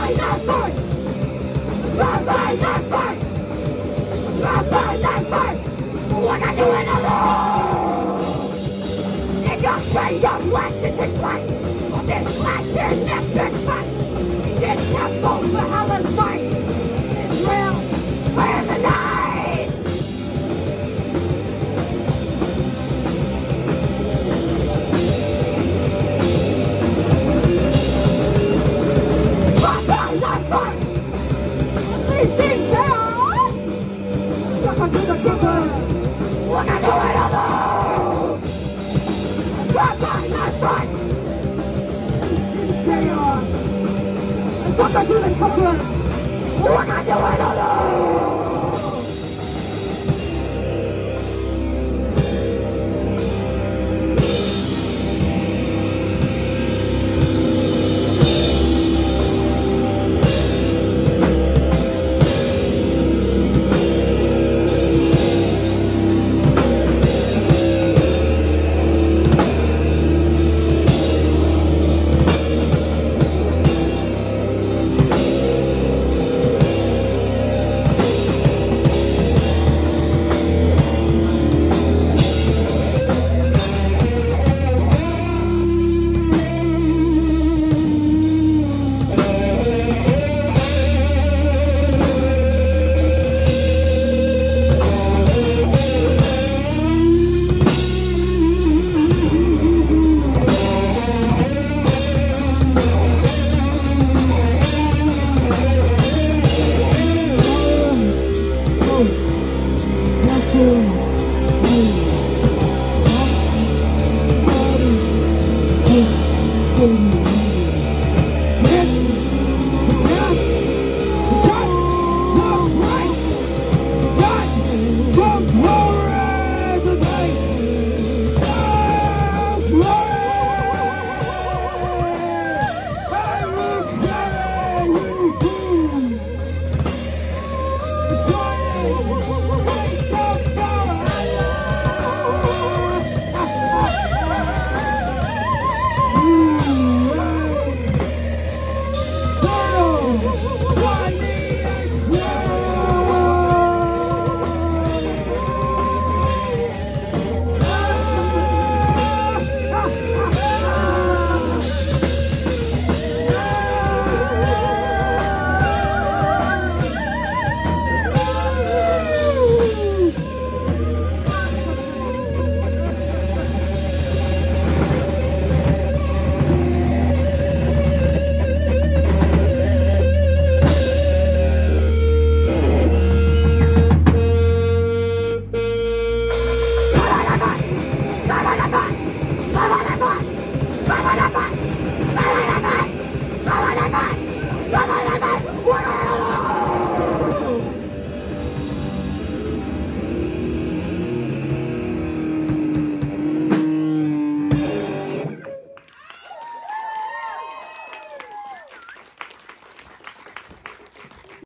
that fight! Not fight, not fight! Not fight, not fight! What are you doing alone? In your freedom left to take flight of this flashing epic fight! It's temple for Helen's fight! It's real! Where's the night? Not fight, not fight! These things they are! Welcome to the Cooper! What are you doing alone? Not fight, not fight! Chaos! Welcome to the Cooper! What are you doing alone?